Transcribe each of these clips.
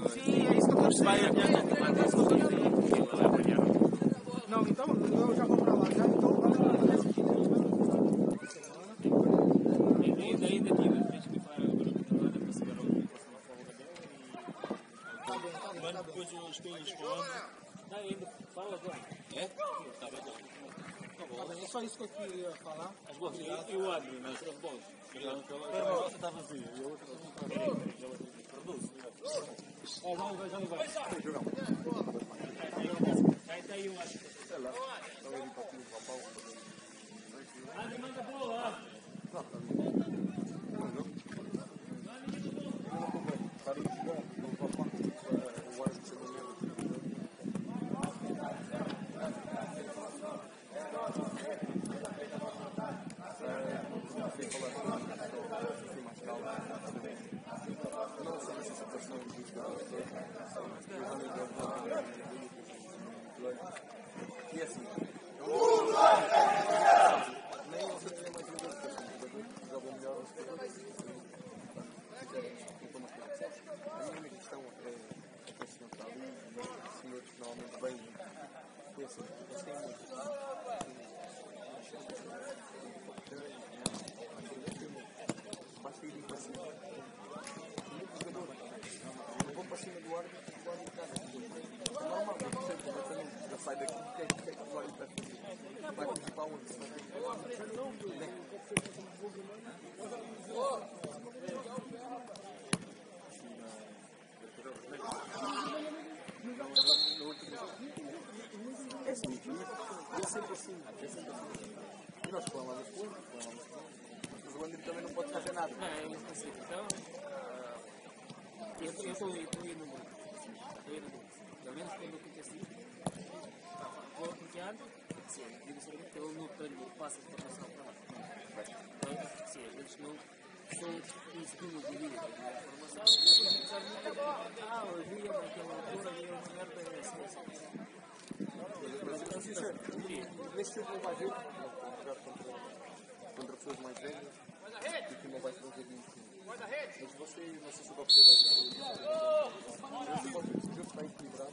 Sim, é isso que eu estou a dizer. Não, então eu já vou para lá, já então ainda tive, tens que falar agora para saber a próxima folga dela e mas depois as coisas falando. Não, ainda fala agora. É? Está bem, é só isso que eu queria falar. as bolas. E o André, mas as bolas. A nossa está vazia e a outra não está vazia. Produz. Já vai. Está aí um acho. Sei lá. André, manda a bola. E assim, nem você tem mais jogadores, jogam melhor os jogadores. A minha única questão é que o senhor está ali, o senhor que normalmente vem, e assim, eles têm muito. Basta ir para cima. Muitos jogadores vão para cima do árbitro e o árbitro casa. É normal, eu percebo completamente. Já sai daqui, o que é que o árbitro vai fazer? Vai fugir para onde? Se não tem que falar. É sempre assim. E nós falamos com ele, mas o André também não pode fazer nada. Não, é muito assim. Então, eu estou indo muito. Pelo menos quando eu fico assim, vou acompanhando, sim, eu não tenho passo a informação para lá. Então, sim, eles não são conseguindo dividir a informação, e depois começaram a dizer, havia naquela altura, havia uma merda, Neste jogo não vai ver, jogar contra pessoas mais velhas e que não vai ser um joguinho assim. Mas você, não sei se o você vai jogar. O jogo está equilibrado.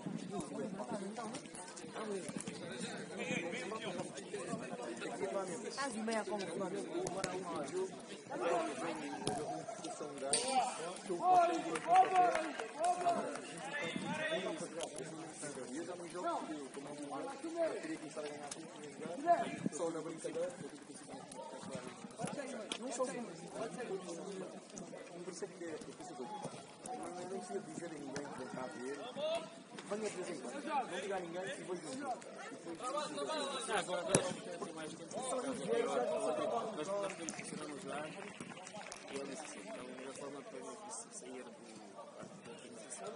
Às meia como eu queria começar a ganhar tudo, só na brincadeira, não só assim, por isso é que eu não precisa dizer a ninguém que vem cá ver, venha de vez em quando, não diga a ninguém e vou junto. Agora vamos ter mais tempo. Nós funcionamos lá e ele disse assim, então a forma para eu sair da organização.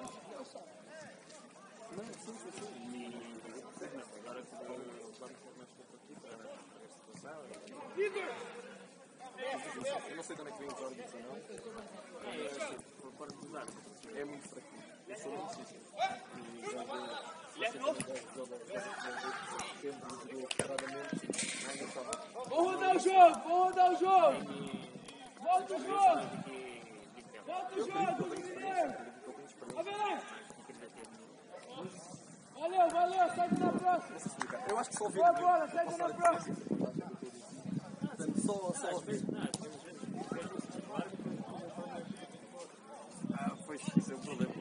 Não, sim. Agora vamos ter mais tempo aqui para esta situação. Eu não sei de onde é que vem os árbitros ou não. Por parte do lado. É muito fraquinho. Eu sou muito sincero. Vou rodar o jogo! Volta o jogo, Mineiro! Valeu, segue na próxima! Eu acho que só ver. Boa bola, segue na próxima! Só ver. Pois, isso é um problema.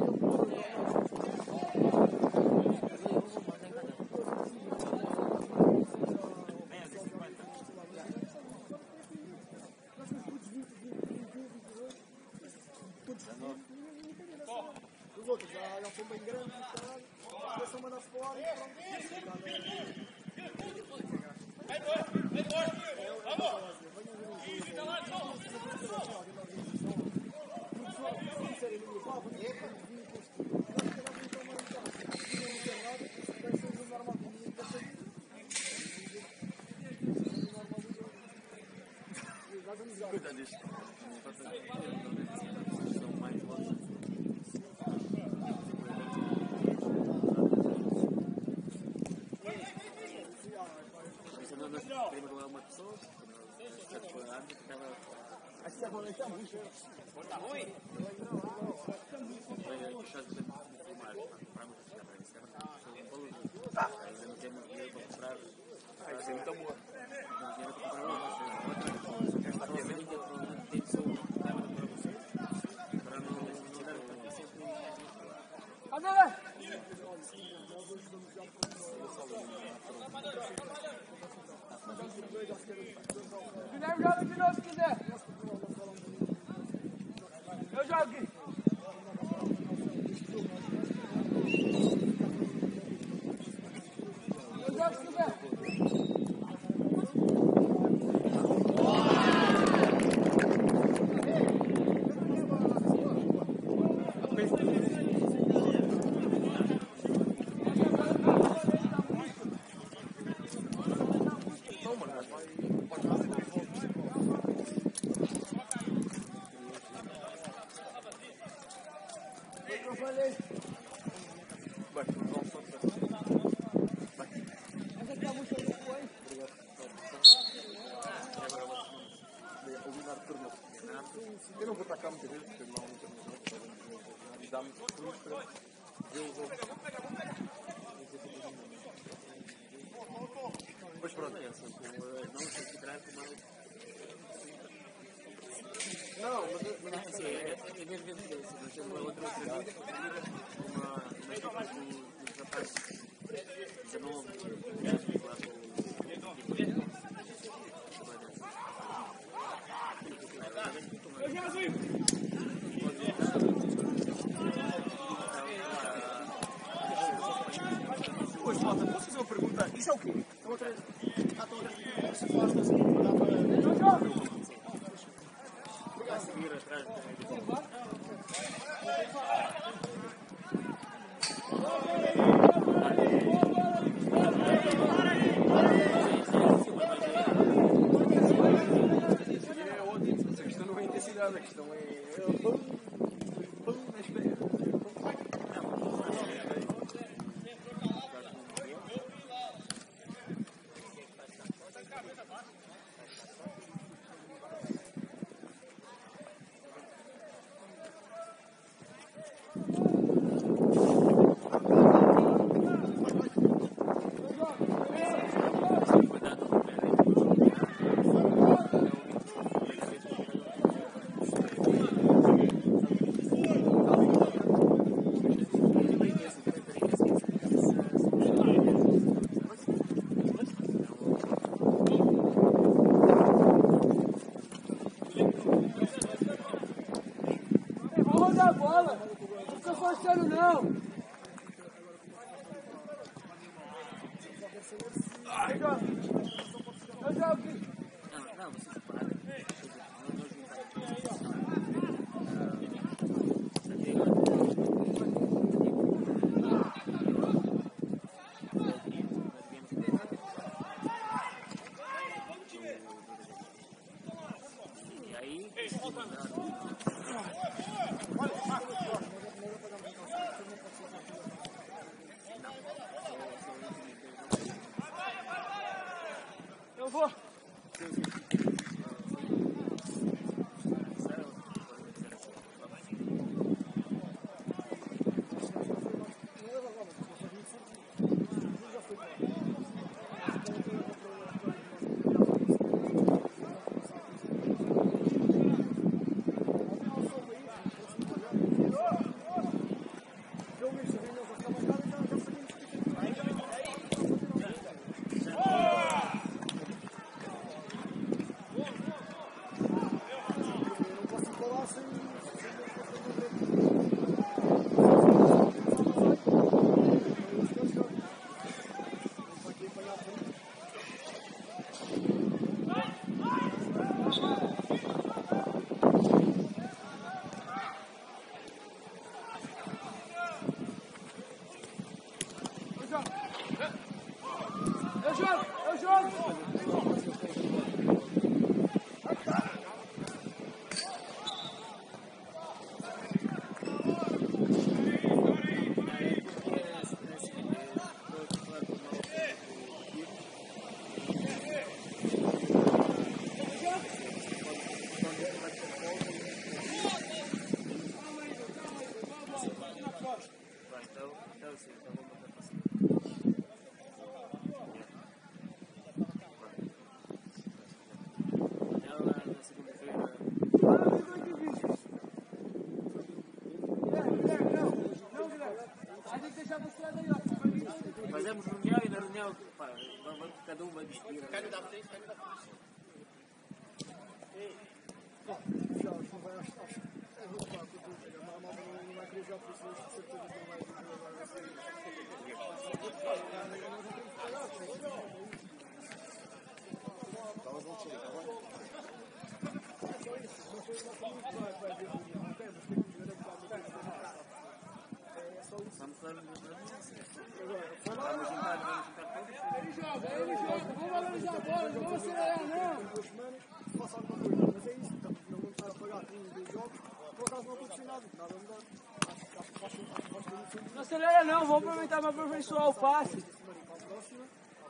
Os outros já são bem grandes, já são mandados fora e pronto. Cuida disso. Uma pessoa, Está ruim? estás a filmar para muitas câmeras, certo? São valores. Ainda não temos dinheiro para comprar. Isso é muito boa. Não dinheiro para comprar uma tem só uma câmera para vocês. Para não tirar o tempo sempre. Guilherme joga de novo se quiser. Eu jogo aqui. Eu jogo se quiser. Eu não vou estar cá muitas vezes, porque não temos dá-me cruz para ver o jogo. Pois pronto. Não, mas Sim, em vez de ver isso, nós temos uma outra liga, uma equipa dos rapazes 19, que lá com Pois, malta, posso fazer uma pergunta? Isso é o quê? Estão atrás. Se afasta assim, dá para. a seguir atrás É ótimo, a questão não é a intensidade, a questão é o pão na espera. A bola, não fica forçando não. Eu jogo aqui. Não, vocês param. E aí, Então sim, então vou mandar passar. Ela na segunda-feira. Não, Guilherme. A gente deixa você aí, ó. Fazemos reunião e na reunião, pá, cada um vai decidir. Já, acho que não vai achar. É muito fácil, a malta não vai querer jogar por isso, de certeza que não vai elas vão te ligar, vai. É só isso, não foi uma coisa que vai ver o vídeo, ok? Mas tem que ver que é só isso. Vamos falar no Agora, vamos juntar todos. Ele joga. Vamos valorizar a bola, não vamos acelerar, não. 2 semanas, faça alguma coisa, mas é isso, então, não vamos estar a pagar 2 jogos, por acaso não aconteceu nada melhor. Acho que faz sentido. Não acelera, não. Vamos aproveitar para aperfeiçoar o passe. Semana para a próxima,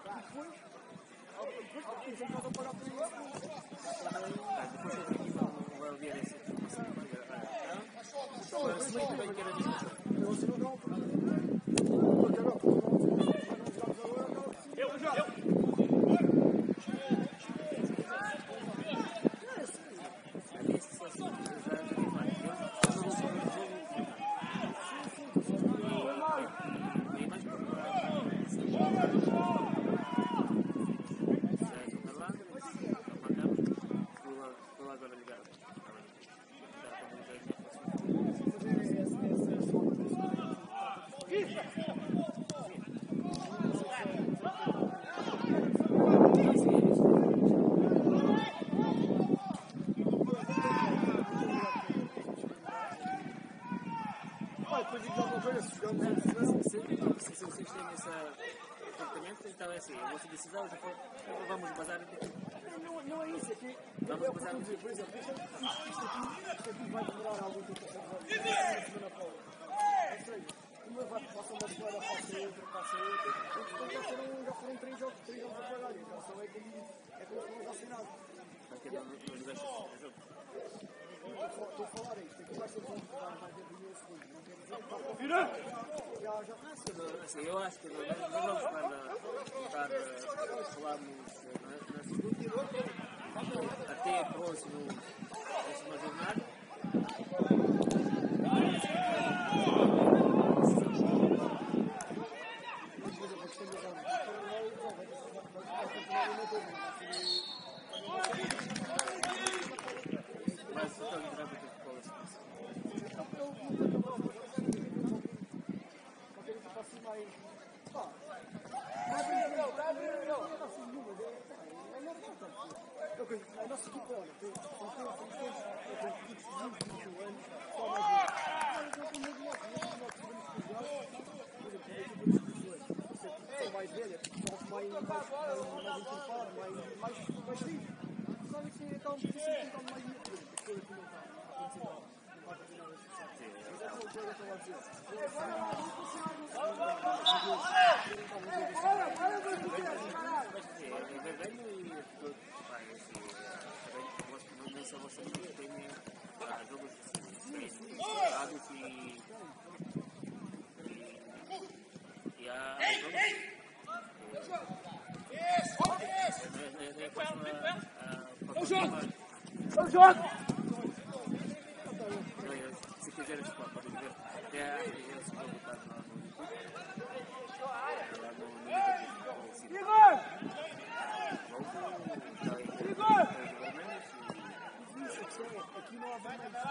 e depois a gente vai pagar por isso. Depois a equipa não vai ouvir essa informação. Agora, a semana também quero dizer. Eu se não dá porque agora, Se vocês têm esse comportamento, então é assim, a vossa decisão já foi, vamos bazar daqui. Não é isso, é que Vamos bazar daqui. por exemplo, isto aqui vai demorar algum tempo a ser resolvido. Ou seja, uma vai passar uma semana, passa outra. Então já foram 3 jogos a pagar. Então só é como se não assinado. Porque não nos deixa o jogo. Estou a falar isto, aqui vai ser bom, vai ter reunião segundo. Não quer dizer que já Assim, eu acho que não vamos estar a falarmos na segunda, até a próxima jornada. Mas então, não vai ter que falar a nossa equipa, olha, tem mais velha, mais encorpada, mais fixe. Sabe que então precisa então mais dinheiro, porque aqui não está acontecendo, não vai fazer nada especial. Mas é o que eu estava a dizer. não só vocês que têm jogos preparados e há Jogo! Se quiseres, podem ver. Até a se pode botar lá no YouTube. Igor! Aqui não há mais.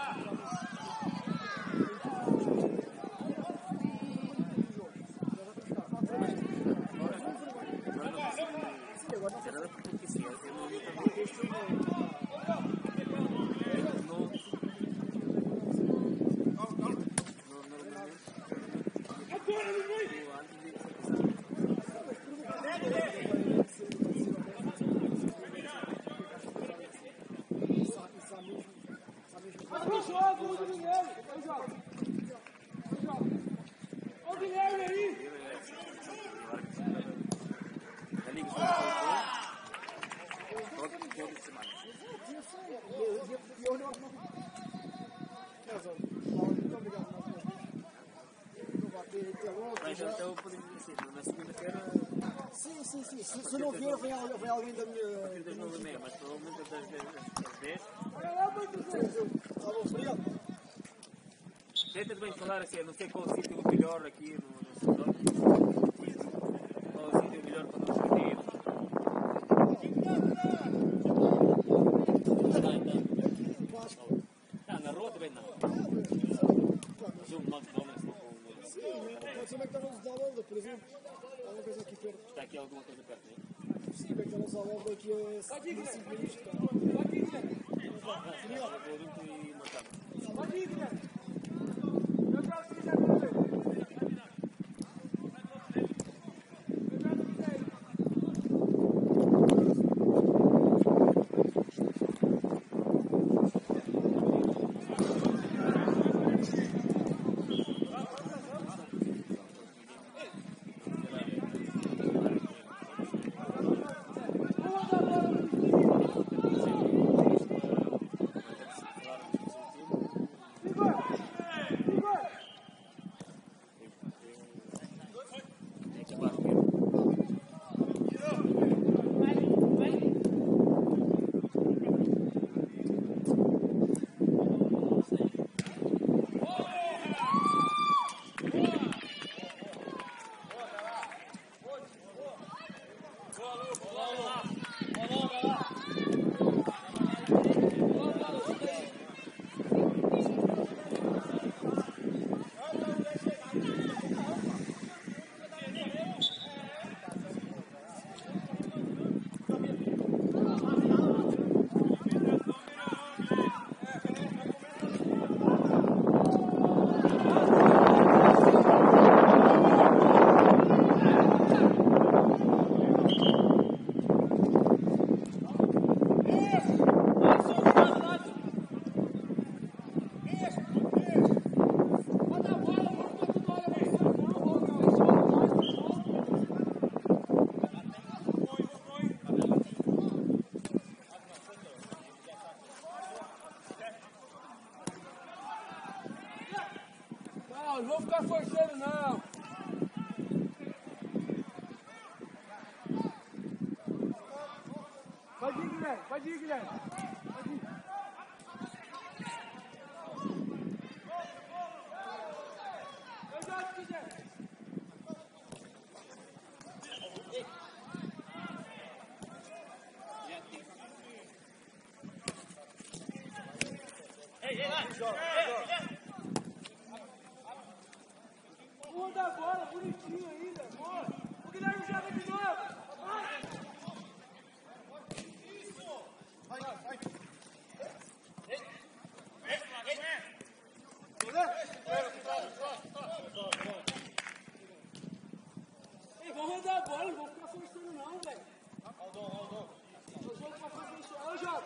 Mas então podemos dizer assim, na segunda-feira, Sim. Se não vier, vem alguém da minha. a partir das 9h30, mas provavelmente até às 10. Tá bom, obrigado. Tenta também falar assim, não sei qual o sítio melhor aqui no setor. Qual o sítio melhor para nós partir. Na rua também não. Mas um McDonald's não com Sim, pode ser McDonald's da Alda, por exemplo. Há uma coisa aqui perto. está aqui alguma coisa perto, né? Sim, McDonald's da Alda aqui é 5 minutos. Eu vou limpo e marcado. Pode ir, Guilherme. Eu quero que quiser fazer. Não vou ficar forçando, não. Pode ir, Guilherme. Pode ir, Guilherme. Pode ir. Eu já se quiser. Boa da bola, bonitinho ainda. Boa. O Guilherme joga de novo. Ei, vamos rodar a bola, não vou ficar forçando não, velho. Eu jogo pra fazer isso. Eu jogo.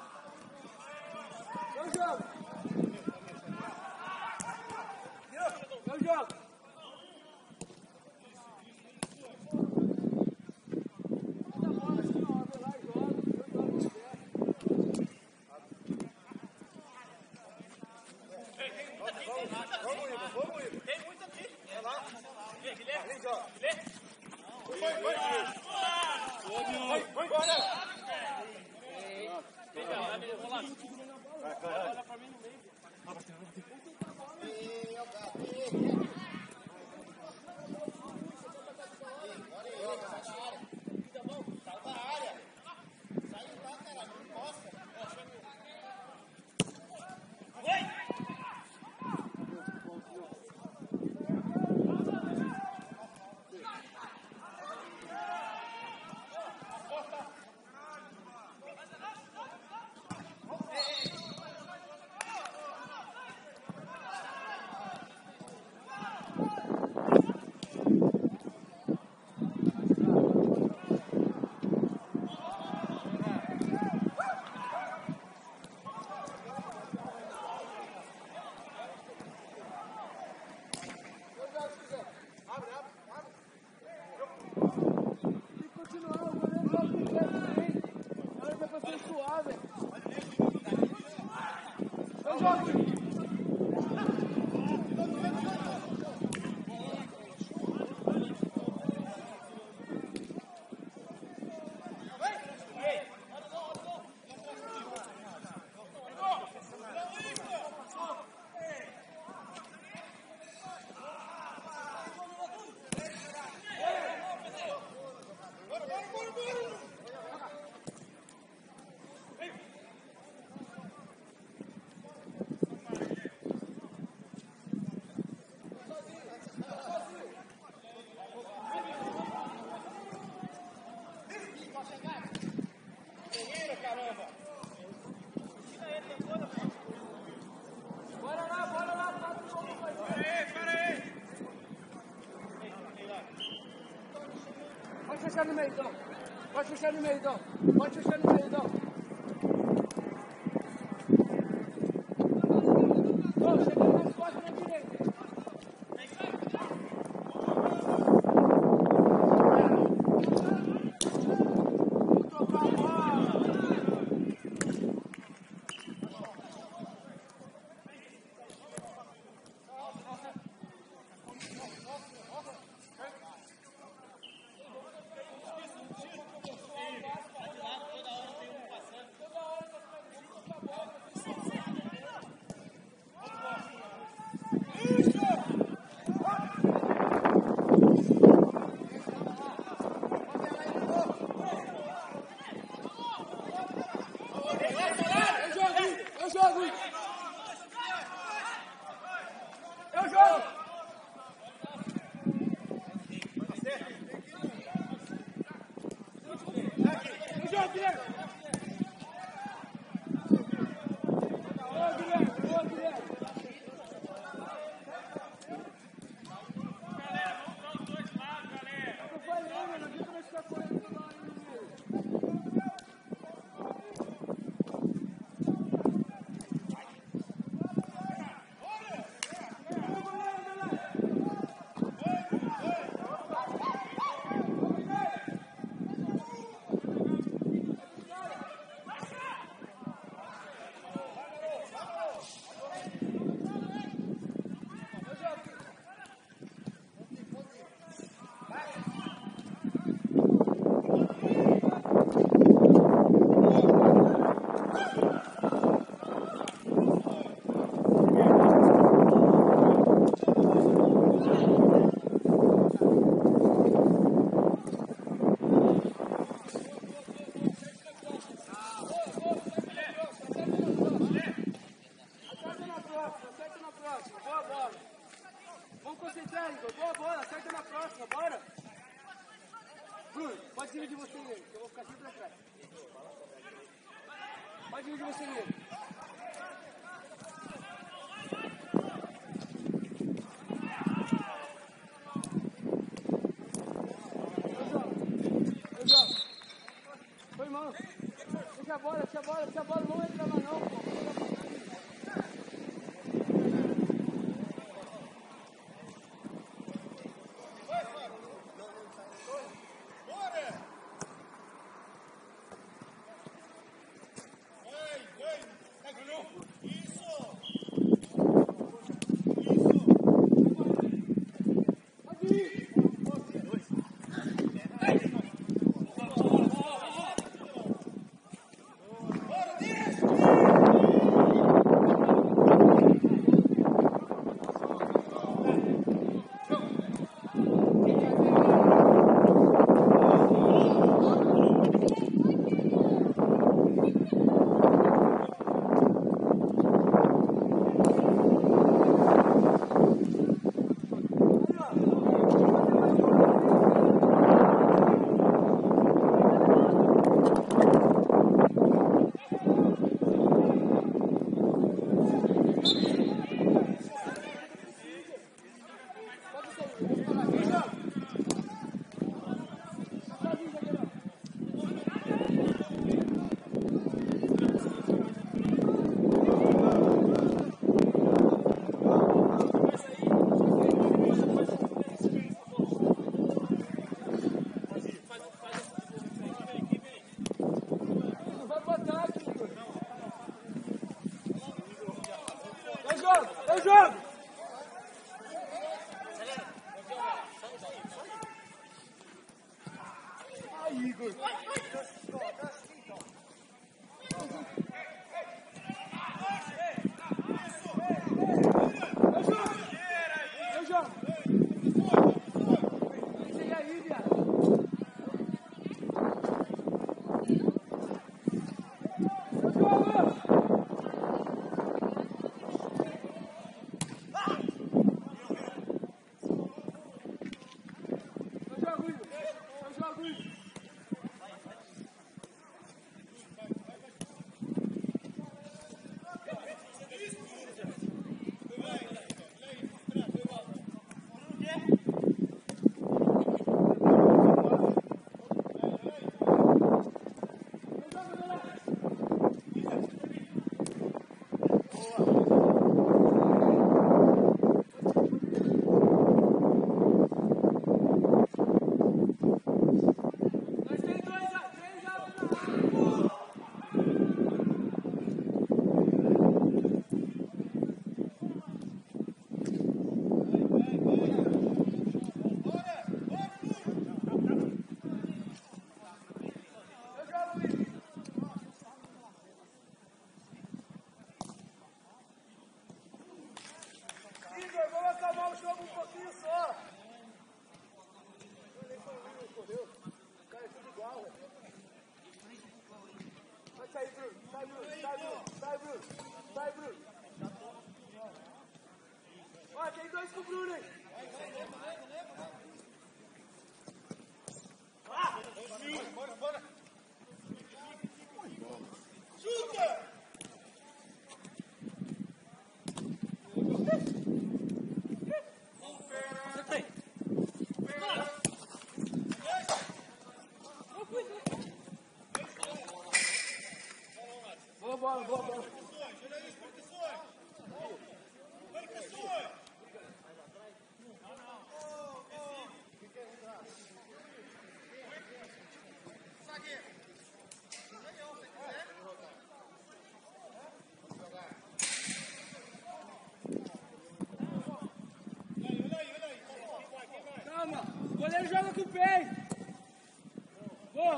Eu jogo. Eu jogo. Roda a bola assim, ó. Vai lá e joga. Eu jogo de pé. Vamos, Igor. Tem muito aqui. Vai lá. Guilherme, joga. Vai embora. Olha pra mim no meio. fechar no meio, então. Pode fechar no meio, então. Pode fechar no meio, então. Ô, chega mais forte na direita. Vamos trocar a bola. Eu jogo! Guilherme! Ô, Guilherme! Galera, vamos para os dois lados, galera. Eu falei, mano, não adianta nós ficar correndo toda hora aí no meio. Acerta na próxima, boa bola. Vamos concentrar, Igor. Boa bola, acerta na próxima, bora. Bruno, pode dividir você nele, que eu vou ficar sempre atrás. Pode dividir você nele. Eu jogo. Foi, mano. Deixa a bola, não entra lá não, pô. Bora, Dias!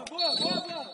boa, boa, boa.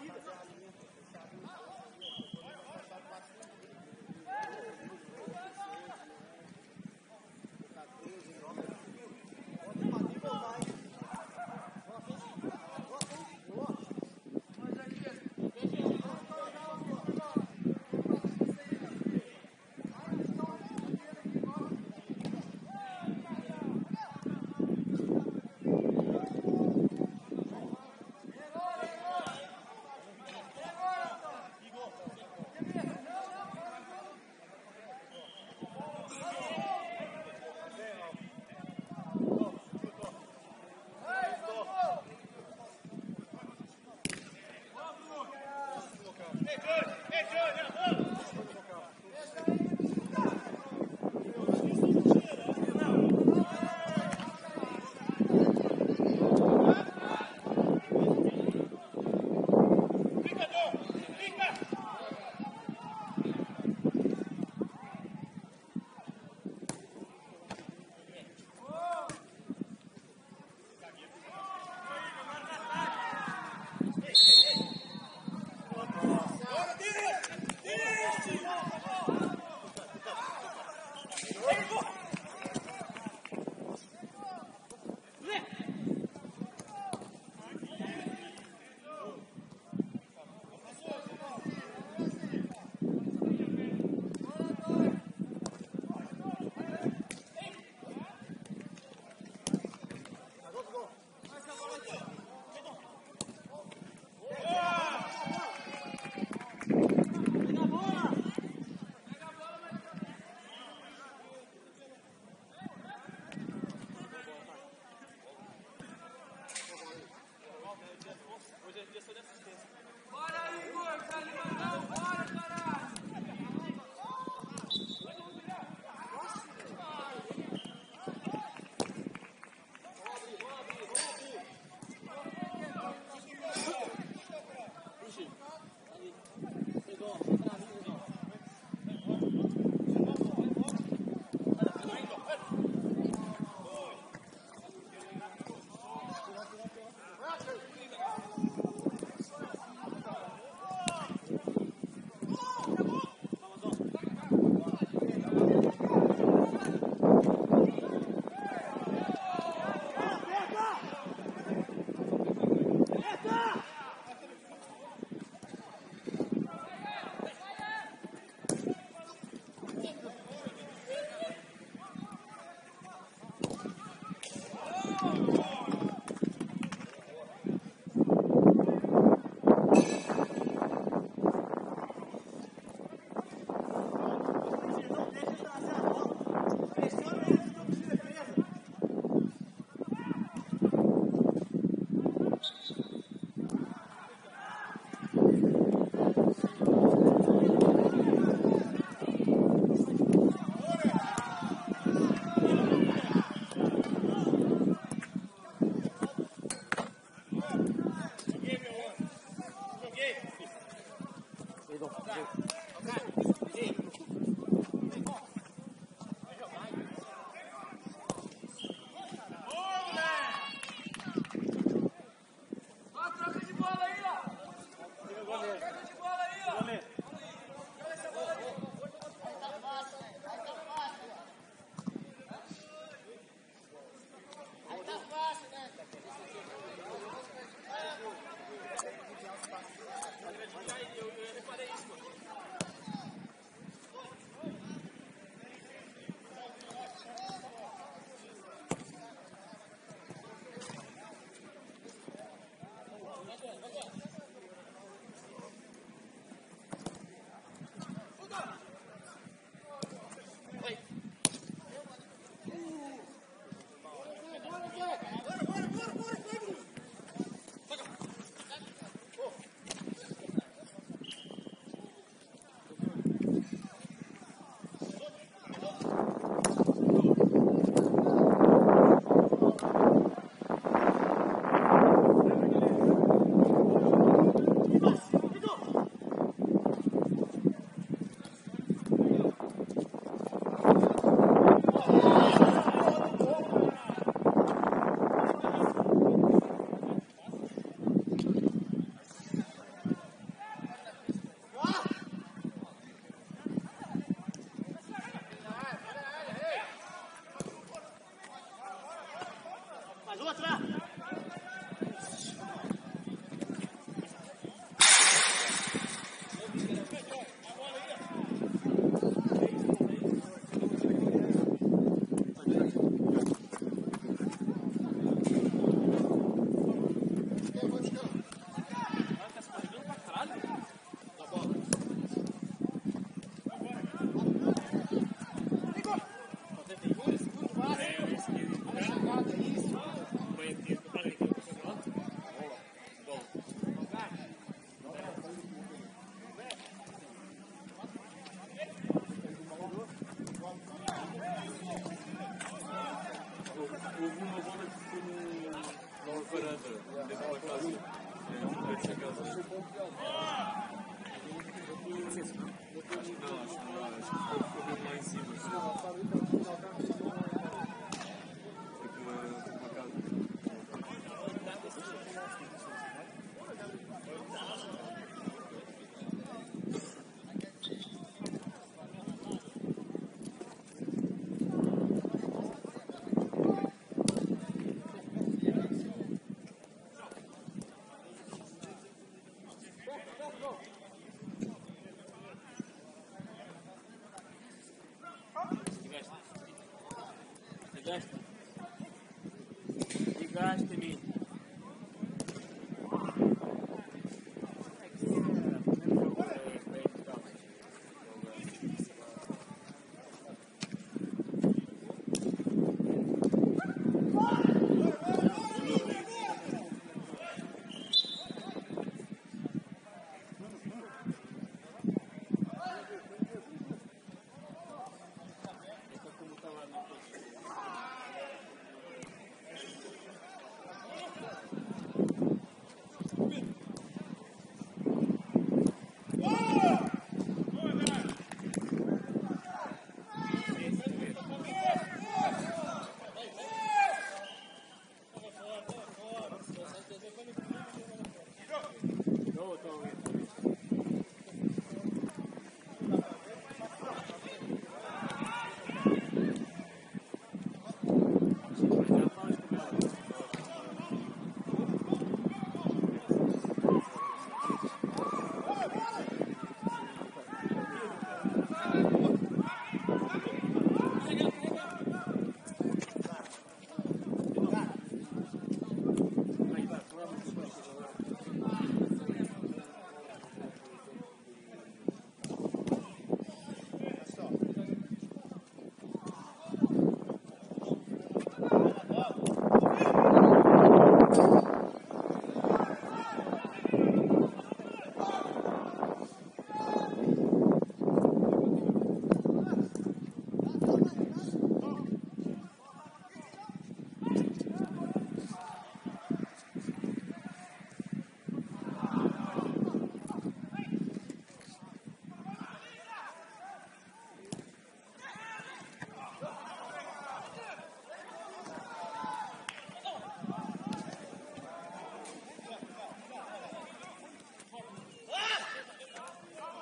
Bora, Dias!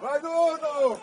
Vai, Dudu!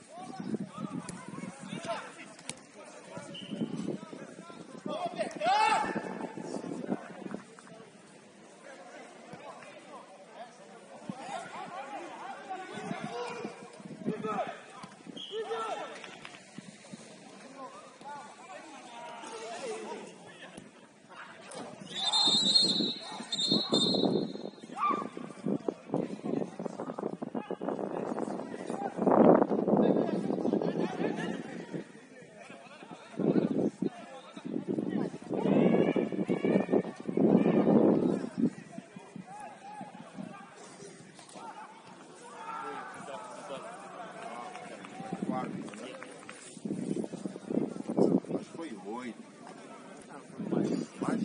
Vamos,